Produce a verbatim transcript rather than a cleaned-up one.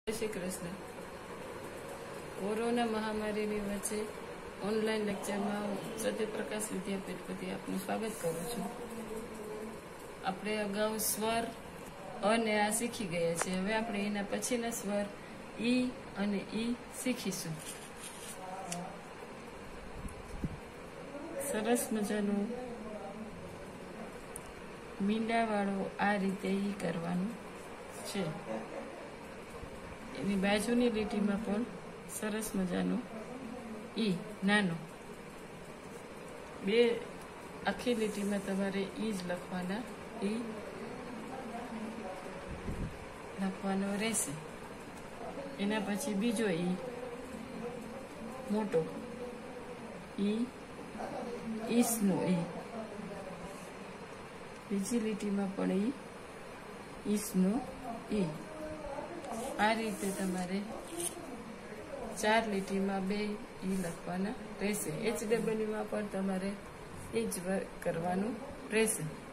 જય શ્રી કૃષ્ણ. કોરોના મહામારીની વચ્ચે ઓનલાઈન લેક્ચરમાં હું સત્યપ્રકાશ વિદ્યાપીઠ પરથી આપનું સ્વાગત કરું છું. આપણે અગાઉ સ્વર અને આ શીખી ગયા છે. હવે આપણે એના પછીના સ્વર ઈ અને ઈ શીખીશું. સરસ મજાનું મીંડાવાળો આ રીતે ઈ કરવાનું છે. એની બાજુની લીટીમાં પણ સરસ મજાનું ઈ નાનો, બે આખી લીટીમાં તમારે ઈ જ લખવાના, ઈ લખવાનો રહેશે. એના પછી બીજો ઈ મોટો, ઈ ઈસનો ઈ, બીજી લીટીમાં પણ ઈ ઈસનો ઈ. આ રીતે તમારે ચાર લીટીમાં બે ઈ લખવાના રહેશે. એચ ડબલ્યુમાં પણ તમારે એ જ કરવાનું રહેશે.